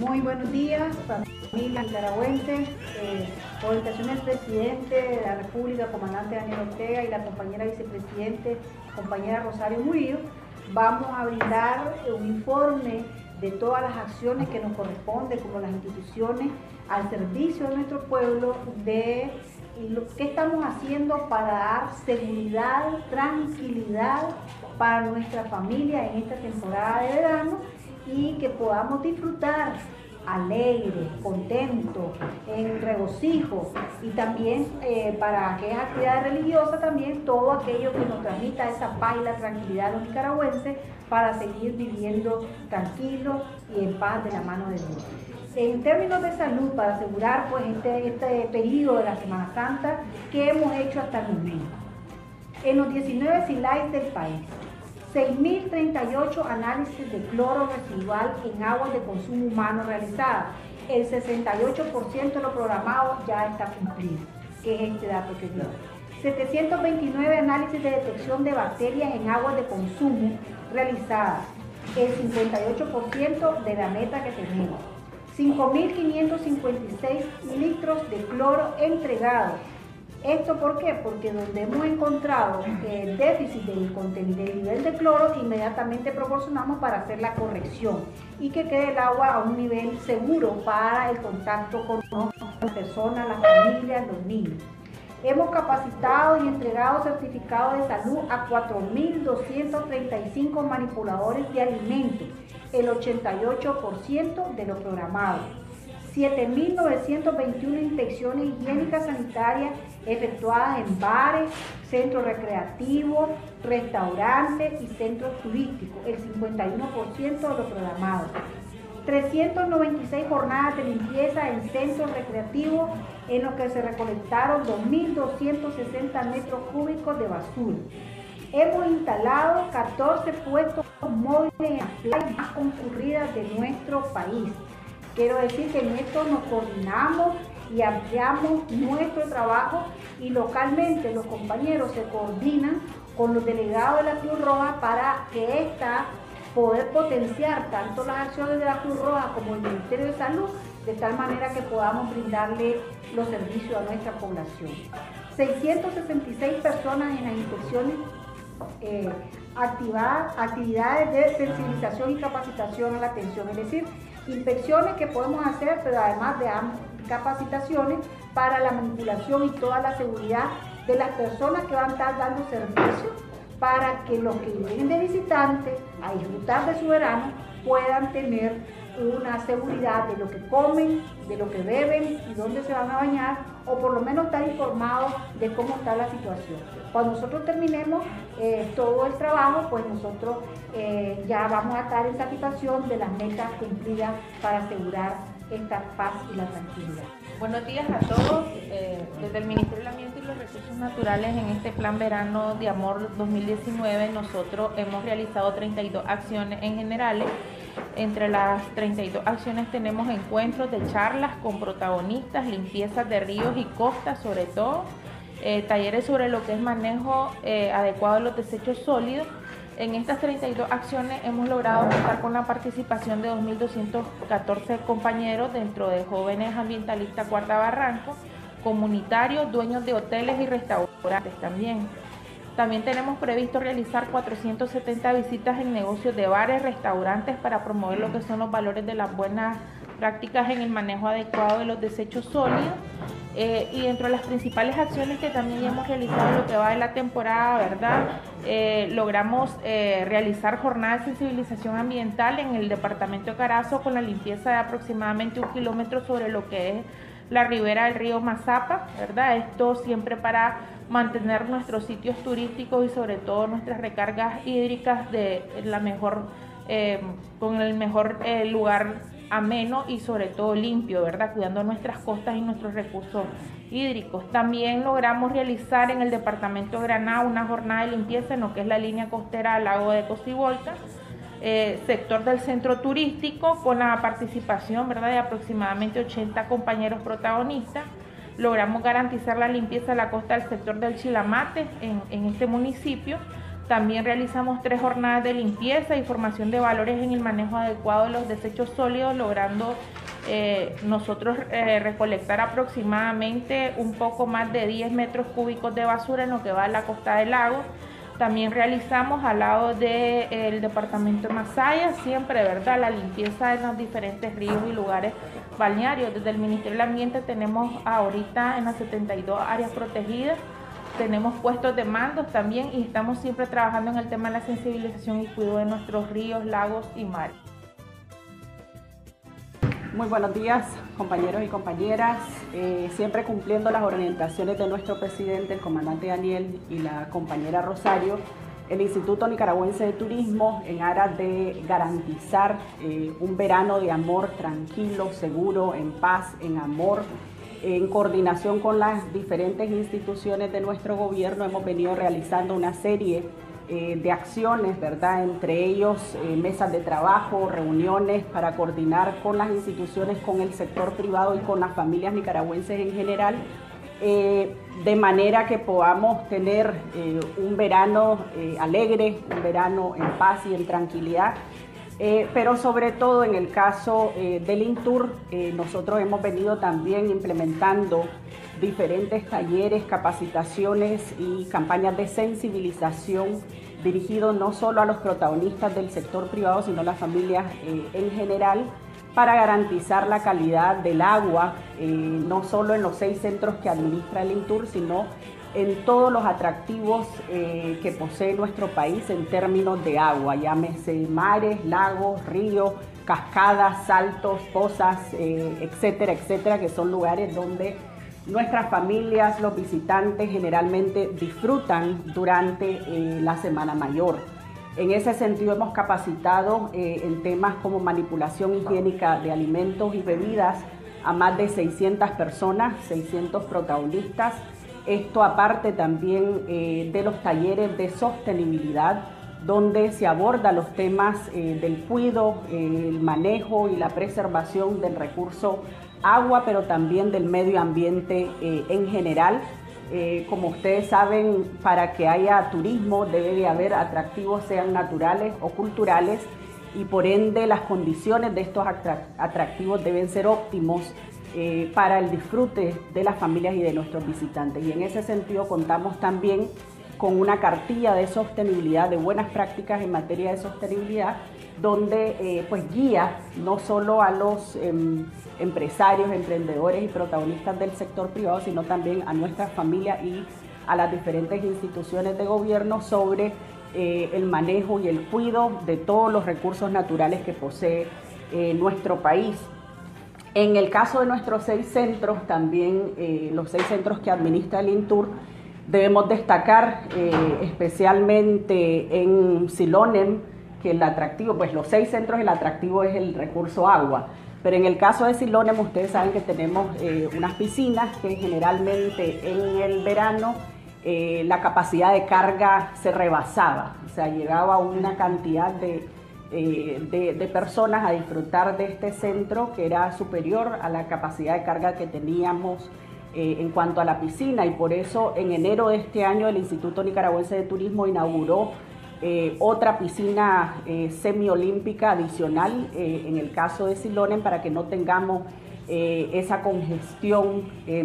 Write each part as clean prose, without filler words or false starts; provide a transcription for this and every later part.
Muy buenos días, familia nicaragüense. Por invitación del presidente de la República, comandante Daniel Ortega, y la compañera vicepresidente, compañera Rosario Murillo, vamos a brindar un informe de todas las acciones que nos corresponden como las instituciones al servicio de nuestro pueblo, de lo que estamos haciendo para dar seguridad, tranquilidad para nuestra familia en esta temporada de verano y que podamos disfrutar alegres, contentos, en regocijo, y también para aquellas actividades religiosas, también todo aquello que nos transmita esa paz y la tranquilidad a los nicaragüenses para seguir viviendo tranquilos y en paz de la mano de Dios. En términos de salud, para asegurar pues este periodo de la Semana Santa, ¿qué hemos hecho hasta el momento? En los 19 CILAIS del país, 6.038 análisis de cloro residual en aguas de consumo humano realizadas. El 68% de lo programado ya está cumplido, que es este dato que dio. 729 análisis de detección de bacterias en aguas de consumo realizadas, el 58% de la meta que tenemos. 5.556 litros de cloro entregados. ¿Esto por qué? Porque donde hemos encontrado el déficit del nivel de cloro, inmediatamente proporcionamos para hacer la corrección y que quede el agua a un nivel seguro para el contacto con las personas, las familias, los niños. Hemos capacitado y entregado certificados de salud a 4.235 manipuladores de alimentos, el 88% de lo programado. 7.921 inspecciones higiénicas sanitarias efectuadas en bares, centros recreativos, restaurantes y centros turísticos, el 51% de lo programado. 396 jornadas de limpieza en centros recreativos en los que se recolectaron 2.260 metros cúbicos de basura. Hemos instalado 14 puestos móviles en las playas más concurridas de nuestro país. Quiero decir que en esto nos coordinamos y ampliamos nuestro trabajo, y localmente los compañeros se coordinan con los delegados de la Cruz Roja para que poder potenciar tanto las acciones de la Cruz Roja como el Ministerio de Salud, de tal manera que podamos brindarle los servicios a nuestra población. 666 personas en las inspecciones actividades de sensibilización y capacitación a la atención, es decir, inspecciones que podemos hacer, pero además de capacitaciones para la manipulación y toda la seguridad de las personas que van a estar dando servicio, para que los que vienen de visitantes a disfrutar de su verano puedan tener una seguridad de lo que comen, de lo que beben y dónde se van a bañar, o por lo menos estar informados de cómo está la situación. Cuando nosotros terminemos todo el trabajo, pues nosotros ya vamos a estar en satisfacción de las metas cumplidas para asegurar esta paz y la tranquilidad. Buenos días a todos. Desde el Ministerio del Ambiente y los Recursos Naturales, en este Plan Verano de Amor 2019, nosotros hemos realizado 32 acciones en generales. Entre las 32 acciones tenemos encuentros de charlas con protagonistas, limpiezas de ríos y costas sobre todo, talleres sobre lo que es manejo adecuado de los desechos sólidos. En estas 32 acciones hemos logrado contar con la participación de 2.214 compañeros dentro de jóvenes ambientalistas Guarda Barranco, comunitarios, dueños de hoteles y restaurantes también. También tenemos previsto realizar 470 visitas en negocios de bares, restaurantes para promover lo que son los valores de las buenas prácticas en el manejo adecuado de los desechos sólidos. Y dentro de las principales acciones que también ya hemos realizado en lo que va de la temporada, ¿verdad? Logramos realizar jornadas de sensibilización ambiental en el departamento de Carazo con la limpieza de aproximadamente 1 kilómetro sobre lo que es la ribera del río Mazapa, ¿verdad? Esto siempre para mantener nuestros sitios turísticos y sobre todo nuestras recargas hídricas de la mejor, con el mejor lugar ameno y sobre todo limpio, ¿verdad? Cuidando nuestras costas y nuestros recursos hídricos. También logramos realizar en el departamento de Granada una jornada de limpieza en lo que es la línea costera del lago de Cocibolca, sector del centro turístico, con la participación, ¿verdad?, de aproximadamente 80 compañeros protagonistas. Logramos garantizar la limpieza de la costa del sector del Chilamate en este municipio. También realizamos 3 jornadas de limpieza y formación de valores en el manejo adecuado de los desechos sólidos, logrando nosotros recolectar aproximadamente un poco más de 10 metros cúbicos de basura en lo que va a la costa del lago. También realizamos al lado del departamento de Masaya, siempre, ¿verdad?, la limpieza en los diferentes ríos y lugares balnearios. Desde el Ministerio del Ambiente tenemos ahorita en las 72 áreas protegidas, tenemos puestos de mandos también y estamos siempre trabajando en el tema de la sensibilización y cuidado de nuestros ríos, lagos y mares. Muy buenos días, compañeros y compañeras. Siempre cumpliendo las orientaciones de nuestro presidente, el comandante Daniel, y la compañera Rosario, el Instituto Nicaragüense de Turismo, en aras de garantizar un verano de amor tranquilo, seguro, en paz, en amor, en coordinación con las diferentes instituciones de nuestro gobierno, hemos venido realizando una serie de acciones, ¿verdad? Entre ellos mesas de trabajo, reuniones para coordinar con las instituciones, con el sector privado y con las familias nicaragüenses en general, de manera que podamos tener un verano alegre, un verano en paz y en tranquilidad. Pero sobre todo en el caso del INTUR, nosotros hemos venido también implementando diferentes talleres, capacitaciones y campañas de sensibilización dirigidos no solo a los protagonistas del sector privado, sino a las familias en general, para garantizar la calidad del agua, no solo en los 6 centros que administra el INTUR, sino en todos los atractivos que posee nuestro país en términos de agua, llámese mares, lagos, ríos, cascadas, saltos, pozas, etcétera, etcétera, que son lugares donde nuestras familias, los visitantes generalmente disfrutan durante la Semana Mayor. En ese sentido hemos capacitado en temas como manipulación higiénica de alimentos y bebidas a más de 600 personas, 600 protagonistas. Esto aparte también de los talleres de sostenibilidad, donde se abordan los temas del cuidado, el manejo y la preservación del recurso agua, pero también del medio ambiente en general. Como ustedes saben, para que haya turismo debe de haber atractivos, sean naturales o culturales, y por ende las condiciones de estos atractivos deben ser óptimos para el disfrute de las familias y de nuestros visitantes. Y en ese sentido contamos también con una cartilla de sostenibilidad, de buenas prácticas en materia de sostenibilidad, donde pues guía no solo a los empresarios, emprendedores y protagonistas del sector privado, sino también a nuestras familias y a las diferentes instituciones de gobierno sobre el manejo y el cuidado de todos los recursos naturales que posee nuestro país. En el caso de nuestros 6 centros, también los 6 centros que administra el INTUR, debemos destacar especialmente en Silonem, que el atractivo, pues los 6 centros, el atractivo es el recurso agua. Pero en el caso de Silonem, ustedes saben que tenemos unas piscinas que generalmente en el verano la capacidad de carga se rebasaba, o sea, llegaba una cantidad de personas a disfrutar de este centro que era superior a la capacidad de carga que teníamos en cuanto a la piscina, y por eso en enero de este año el Instituto Nicaragüense de Turismo inauguró otra piscina semiolímpica adicional en el caso de Silonem, para que no tengamos esa congestión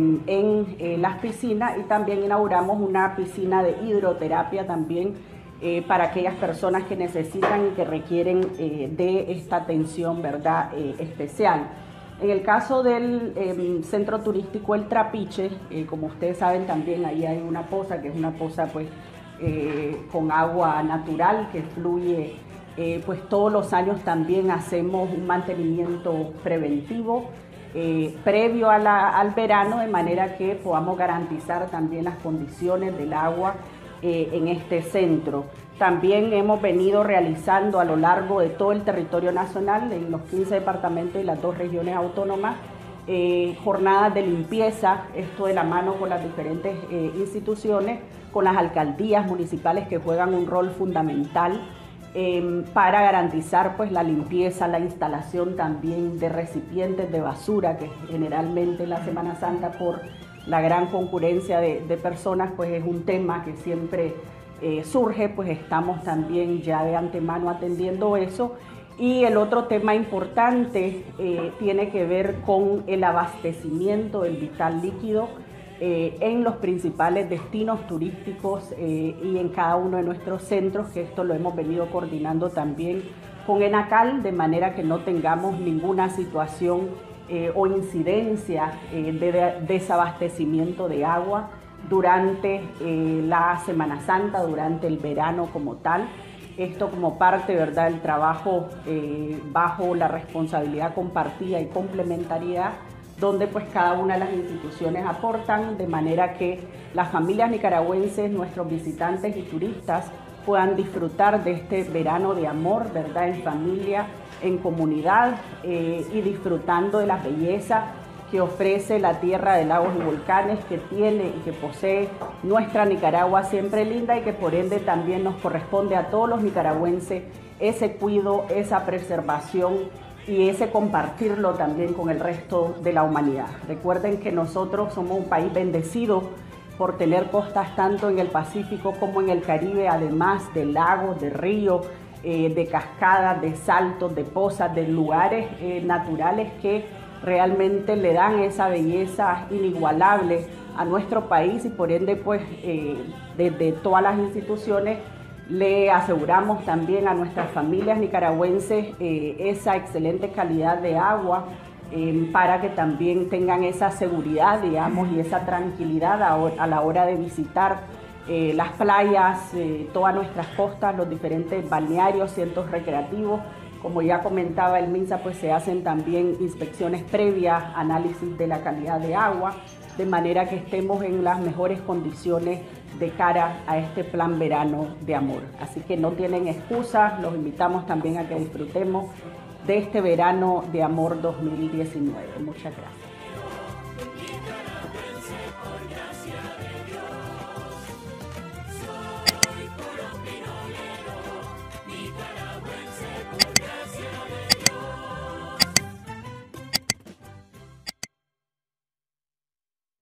en las piscinas, y también inauguramos una piscina de hidroterapia también para aquellas personas que necesitan y que requieren de esta atención, ¿verdad?, especial. En el caso del centro turístico El Trapiche, como ustedes saben, también ahí hay una poza, que es una poza pues con agua natural que fluye, pues todos los años también hacemos un mantenimiento preventivo previo al verano, de manera que podamos garantizar también las condiciones del agua en este centro. También hemos venido realizando a lo largo de todo el territorio nacional, en los 15 departamentos y las 2 regiones autónomas, jornadas de limpieza, esto de la mano con las diferentes instituciones, con las alcaldías municipales, que juegan un rol fundamental para garantizar pues la limpieza, la instalación también de recipientes de basura, que generalmente en la Semana Santa, por la gran concurrencia de personas, pues es un tema que siempre surge, pues estamos también ya de antemano atendiendo eso. Y el otro tema importante tiene que ver con el abastecimiento del vital líquido en los principales destinos turísticos y en cada uno de nuestros centros, que esto lo hemos venido coordinando también con ENACAL, de manera que no tengamos ninguna situación o incidencia de desabastecimiento de agua durante la Semana Santa, durante el verano como tal. Esto como parte, ¿verdad?, del trabajo bajo la responsabilidad compartida y complementariedad, donde pues cada una de las instituciones aportan, de manera que las familias nicaragüenses, nuestros visitantes y turistas puedan disfrutar de este verano de amor, ¿verdad?, en familia, en comunidad y disfrutando de las bellezas que ofrece la tierra de lagos y volcanes que tiene y que posee nuestra Nicaragua siempre linda, y que por ende también nos corresponde a todos los nicaragüenses ese cuidado, esa preservación y ese compartirlo también con el resto de la humanidad. Recuerden que nosotros somos un país bendecido por tener costas tanto en el Pacífico como en el Caribe, además de lagos, de ríos, de cascadas, de saltos, de pozas, de lugares naturales que realmente le dan esa belleza inigualable a nuestro país, y por ende pues desde todas las instituciones le aseguramos también a nuestras familias nicaragüenses esa excelente calidad de agua para que también tengan esa seguridad, digamos, y esa tranquilidad a la hora de visitar las playas, todas nuestras costas, los diferentes balnearios, centros recreativos. Como ya comentaba el MINSA, pues se hacen también inspecciones previas, análisis de la calidad de agua, de manera que estemos en las mejores condiciones de cara a este plan verano de amor. Así que no tienen excusa, los invitamos también a que disfrutemos de este verano de amor 2019. Muchas gracias.